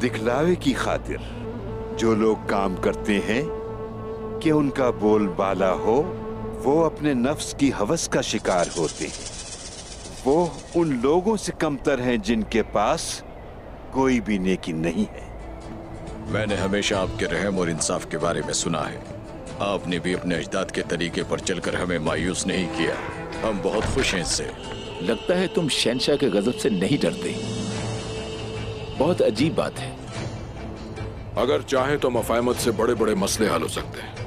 दिखलावे की खातिर जो लोग काम करते हैं कि उनका बोलबाला हो, वो अपने नफ्स की हवस का शिकार होते हैं। वो उन लोगों से कमतर हैं जिनके पास कोई भी नेकी नहीं है। मैंने हमेशा आपके रहम और इंसाफ के बारे में सुना है। आपने भी अपने अजदाद के तरीके पर चलकर हमें मायूस नहीं किया। हम बहुत खुश हैं इससे। लगता है तुम शहंशाह के गजब से नहीं डरते। बहुत अजीब बात है। अगर चाहें तो मफाहमत से बड़े बड़े मसले हल हो सकते हैं।